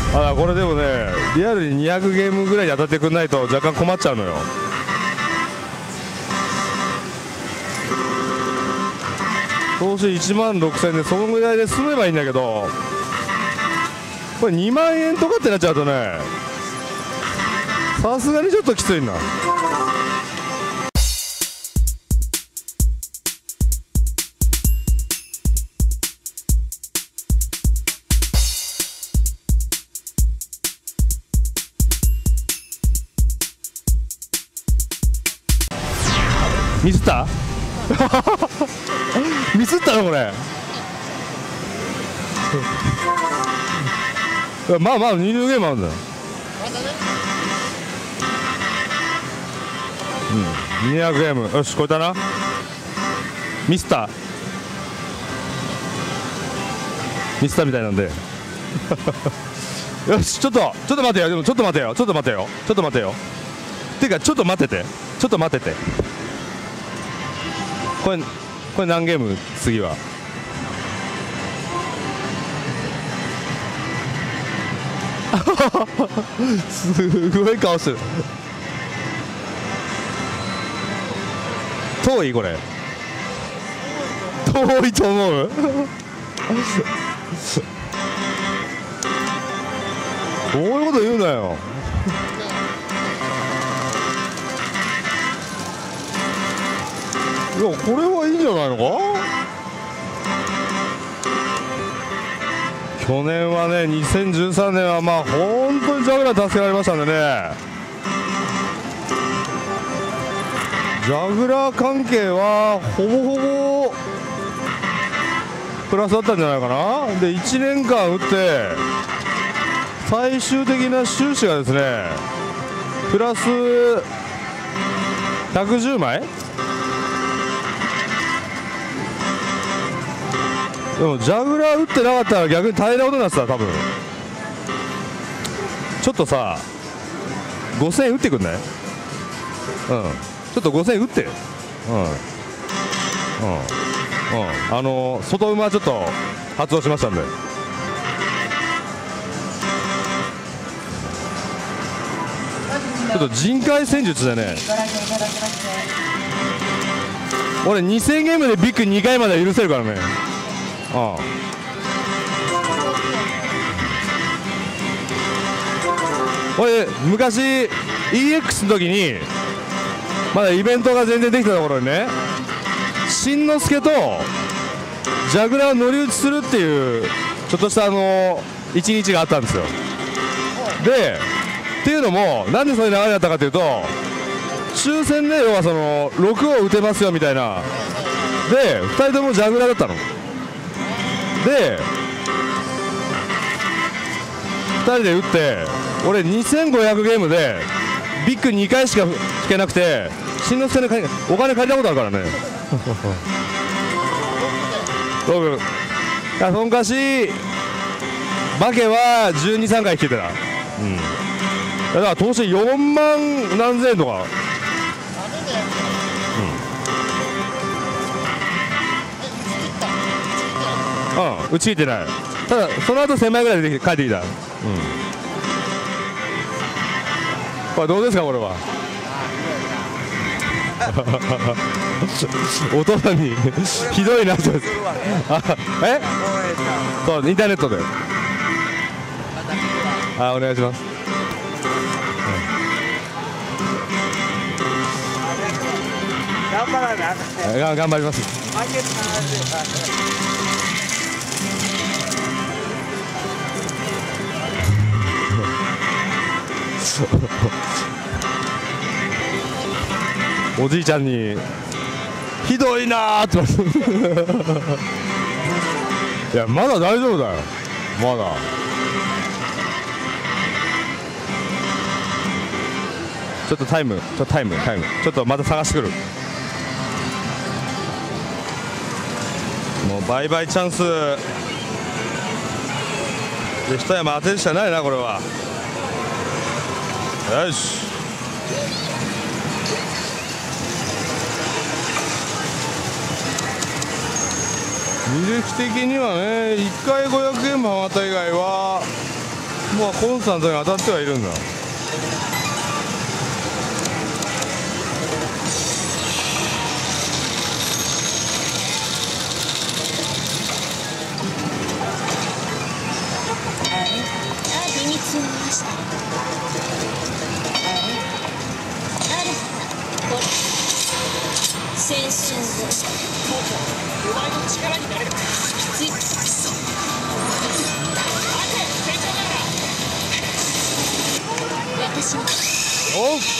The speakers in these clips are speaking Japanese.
あ、これでもねリアルに200ゲームぐらいで当たってくんないと若干困っちゃうのよ。投資1万6000円でそのぐらいで済めばいいんだけど、これ2万円とかってなっちゃうとね、さすがにちょっときついな。ミスったミスったのこれまあまあ二流ゲームあるんだよ。うん、200ゲームよし超えたな。ミスったみたいなんでよしちょっと待てよ。でもちょっと待てよっていうかちょっと待っててこれ何ゲーム次はすごい顔してる。遠いこれ遠いと思うこういうこと言うなよ。いやこれはいいんじゃないのか。去年はね2013年はまあ本当にジャグラー助けられましたんでね、ジャグラー関係はほぼほぼプラスだったんじゃないかな。で1年間打って最終的な収支がですねプラス110枚。でもジャグラー打ってなかったら逆に大変なことになってた多分。ちょっとさ5000円打ってくんない。うん、ちょっと5000円打って外馬ちょっと発動しましたんで。ちょっと人海戦術でね俺2000ゲームでビッグ2回までは許せるからね。俺昔 EX の時にまだイベントが全然できたところにねしんのすけとジャグラー乗り打ちするっていうちょっとした一日があったんですよ。でっていうのもなんでそういう流れだったかというと抽選で要はその6を打てますよみたいなで2人ともジャグラーだったので2人で打って俺2500ゲームでビッグ2回しか引けなくてしんのすけにお金借りたことあるからね僕その昔バケは12、3回引けてた。だから投資4万何千円とか。打ち切ってない。ただその後1000枚ぐらいで帰ってきた。これどうですかこれはお父さんにひどいなってそうインターネットでお願いします。頑張ります。おじいちゃんにひどいなーって言われていやまだ大丈夫だよまだ。ちょっとタイムちょっとまた探してくる。もうバイバイチャンスで一山当てるしかないなこれは。よし履歴的にはね1回500円も上がった以外はまあコンスタントに当たってはいるんだ。 秘密を見ました。これ先週のお前の力になれる。きつい。私もおう、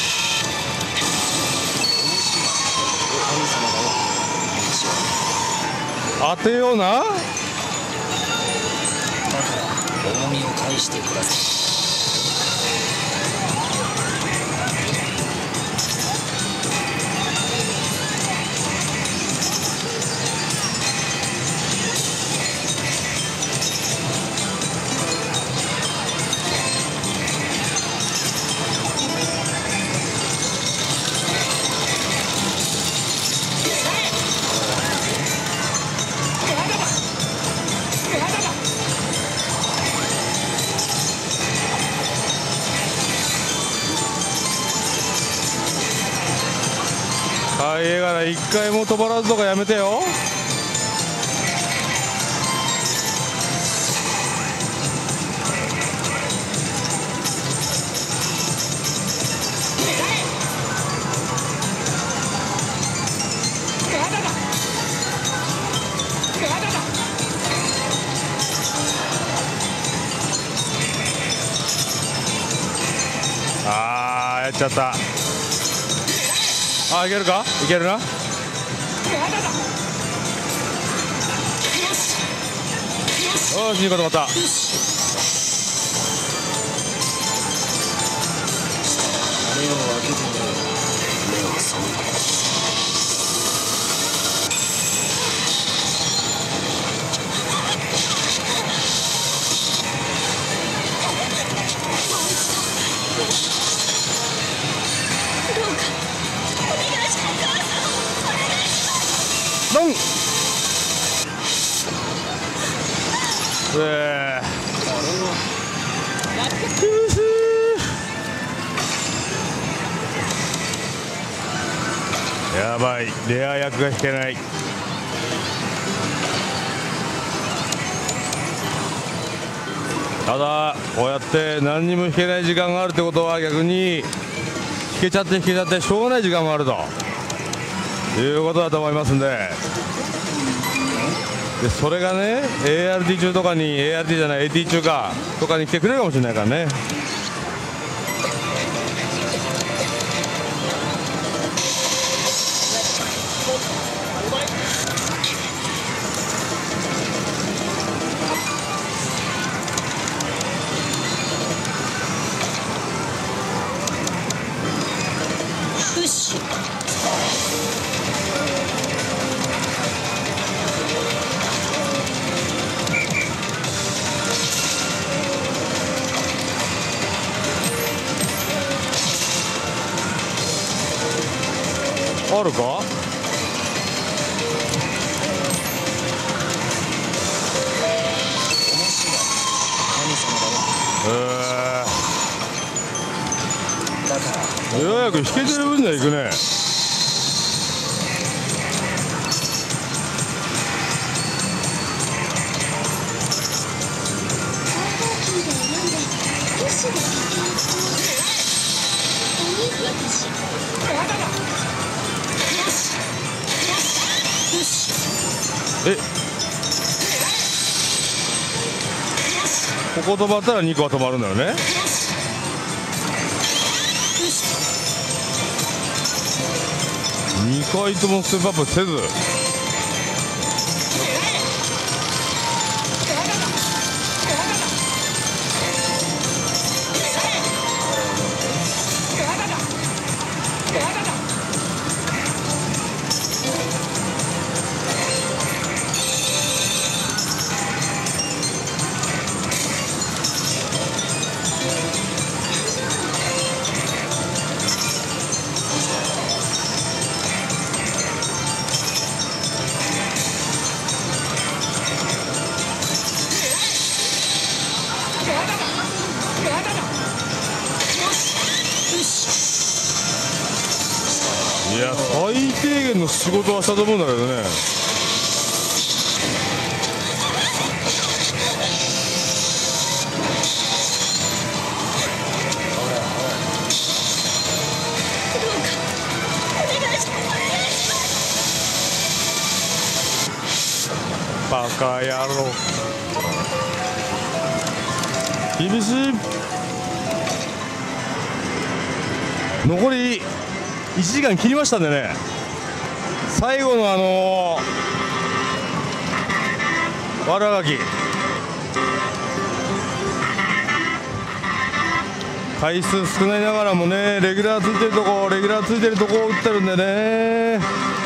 当てような。 重みを返してください。 はい、ええから一回も止まらずとかやめてよ。あー、やっちゃった。あ、いけるか、いけるな。よし、2個止まった。 目を開けて目を背け。 ドン。やばい、レア役が引けない。ただこうやって何にも引けない時間があるってことは、逆に引けちゃってしょうがない時間もあるということだと思いますんで、それがね ART 中とかに ART じゃない AT 中かとかに来てくれるかもしれないからね。 よし。 あるか。ようやく引けてる分にはいくね。え、ここ止まったら2個は止まるんだよね。2回ともステップアップせず。 限の仕事はしたと思うんだけどね。バカ野郎、厳しい。残り1時間切りましたんでね、最後の悪あがき回数少ないながらもね、レギュラーついてるとこを打ってるんでね。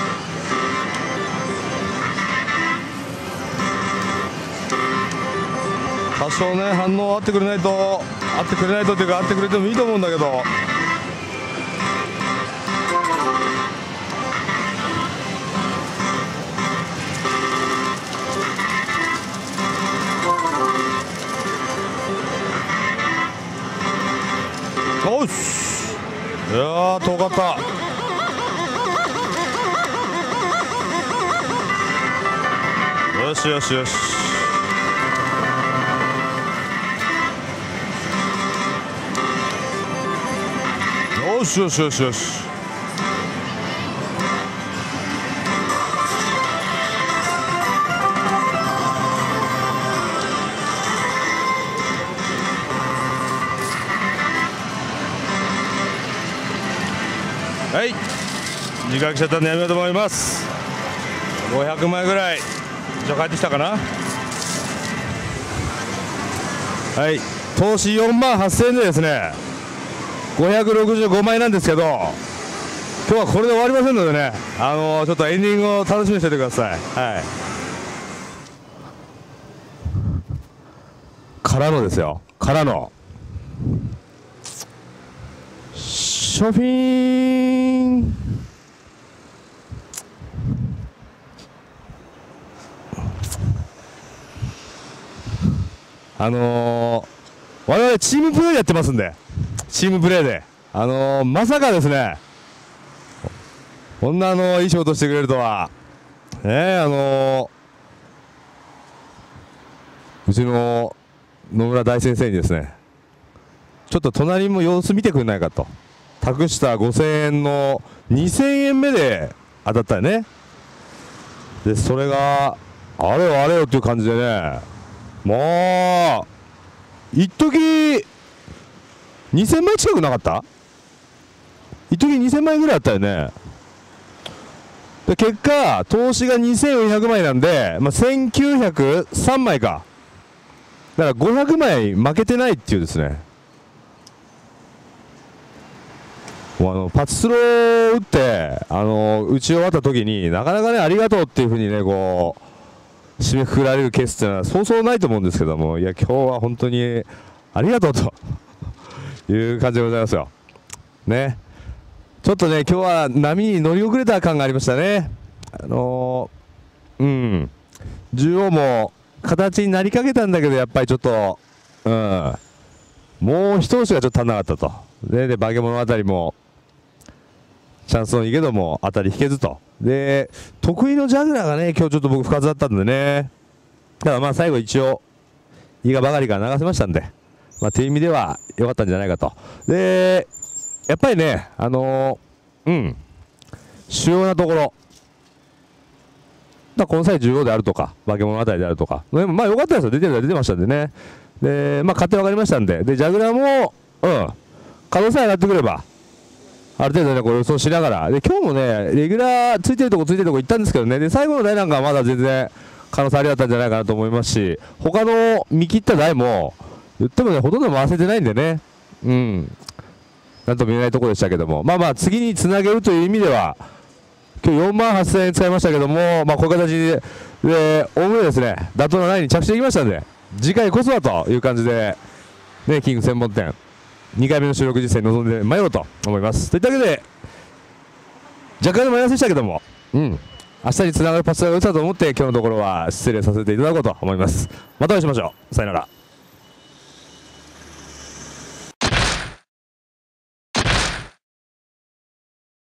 多少ね、反応合ってくれないとっていうか、合ってくれてもいいと思うんだけど。おっし、いやー遠かった。よしよしよし、よしよしよしよし。はい、時間来ちゃったんでやめようと思います。500枚ぐらいじゃ帰ってきたかな。はい、投資4万8000円でですね、565枚なんですけど、今日はこれで終わりませんのでね、ちょっとエンディングを楽しみにしておいてください。はい、からのですよ、からのショッピング。我々チームプレーでやってますんで、チームプレーで、まさかですね、こんないい仕事してくれるとは、うちの野村大先生にですね、ちょっと隣も様子見てくれないかと託した5000円の2000円目で当たったよね。でそれがあれよあれよっていう感じでね、もう一時2000枚近くなかった？一時2000枚ぐらいあったよね。で結果投資が2400枚なんで、1903枚か、だから500枚負けてないっていうですね。パチスロを打って打ち終わった時になかなかね、ありがとうっていうふうにね、こう締めくくられるケースっていうのはそうそうないと思うんですけども、いや今日は本当にありがとうという感じでございますよね。ちょっとね今日は波に乗り遅れた感がありましたね。縦横も形になりかけたんだけど、やっぱりちょっともう一押しがちょっと足んなかったと。で化け物あたりもチャンスのいいけども当たり引けずと。で得意のジャグラーがね今日ちょっと僕不活だったんでね、だから最後一応伊賀ばかりから流せましたんで、という意味では良かったんじゃないかと。でやっぱりね主要なところこの際15であるとか化け物あたりであるとか良かったですよ。出てましたんでね。で勝手に分かりましたんで、ジャグラーも可能性上がってくればある程度ねこう予想しながら、で今日もねレギュラーついてるとこ行ったんですけどね、で最後の台なんかはまだ全然可能性ありだったんじゃないかなと思いますし、他の見切った台も言ってもねほとんど回せてないんでね、なんとも言えないところでしたけども、次につなげるという意味では今日4万8000円使いましたけども、こういう形でおおむねですね妥当なラインに着地できましたんで、次回こそはという感じでね、キング専門店2回目の収録実践に臨んでまいろうと思います。といったわけで若干のマイナスでしたけども、明日につながるパスが打ったと思って今日のところは失礼させていただこうと思います。またお会いしましょう。さよなら。